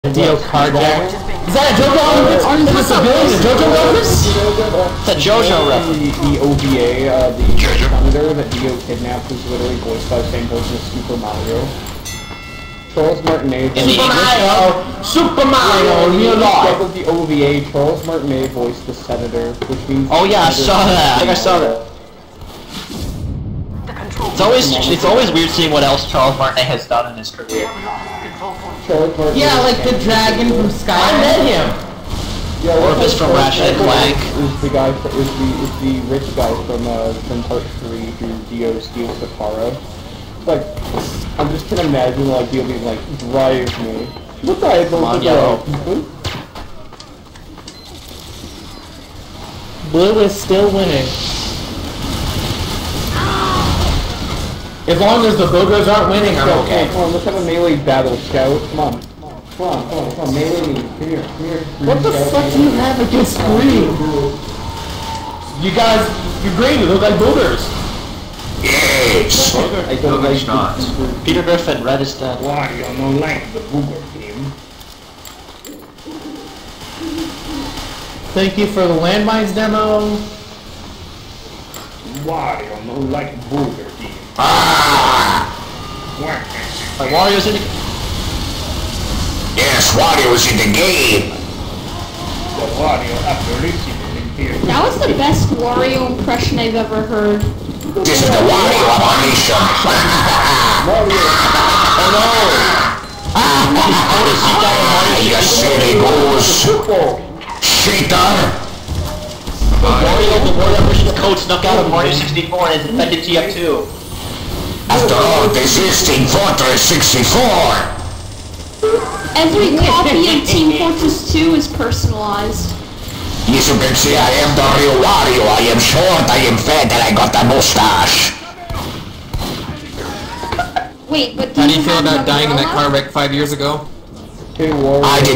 Dio carjacked. Is that a JoJo reference? Is this a civilian? A JoJo reference? It's a JoJo reference. The OVA, the senator that Dio kidnapped was literally voiced by the same person as Super Mario. Charles Martinet. Super Mario, real life. Of the OVA, Charles Martinet voiced the senator, which means. Oh yeah, I saw that. I think I saw that. It's always weird seeing what else Charles Martinet has done in his career. Yeah, like the dragon from Sky. I met him. Yeah, Orpheus from Ratchet and Clank. Is the guy? Is the rich guy from Part 3 who Dio steals the car of? Like, I'm just gonna imagine like Dio being like, drive me. What the hell? Come on, Yellow. Blue is still winning. As long as the boogers aren't winning, I'm okay. Come on, let's have a melee battle, Scout. Come on. Come on, melee me. Come here. What the fuck do you have against green? You guys, you're green, you look like boogers. Yes! I don't like shots. Peter Griffin, red is dead. Why you don't like the booger game? Thank you for the landmines demo. Why you don't like booger game? Like Wario's in the... Yes, Wario was in the game! The Wario after listening here. That was the best Wario impression I've ever heard. This is the Wario abomination! Oh no! You silly goose! Cheater! Wario, the Wario version's code snuck out of Mario 64 and is infected TF2. After all, this is Team Fortress 64! Every copy of Team Fortress 2 is personalized. As you can see, I am the real Wario. I am short, I am fat, and I got a mustache. Wait, but How do you feel about dying in that car wreck 5 years ago? Hey, Wario. I did